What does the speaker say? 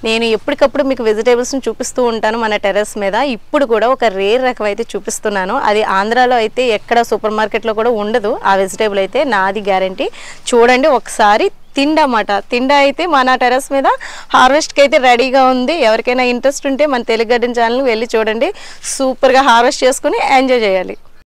నేను ఎప్పటికప్పుడు మీకు వెజిటేబుల్స్ని చూపిస్తూ ఉంటాను మన టెర్రస్ మీద. ఇప్పుడు కూడా ఒక రేర్ రకం అయితే చూపిస్తున్నాను. అది ఆంధ్రాలో అయితే ఎక్కడ సూపర్ మార్కెట్లో కూడా ఉండదు ఆ వెజిటేబుల్ అయితే, నాది గ్యారంటీ. చూడండి ఒకసారి. తిండ అయితే మన టెర్రస్ మీద హార్వెస్ట్కి అయితే రెడీగా ఉంది. ఎవరికైనా ఇంట్రెస్ట్ ఉంటే మన తెలుగు గార్డెన్ ఛానల్ వెళ్ళి చూడండి. సూపర్గా హార్వెస్ట్ చేసుకుని ఎంజాయ్ చేయాలి.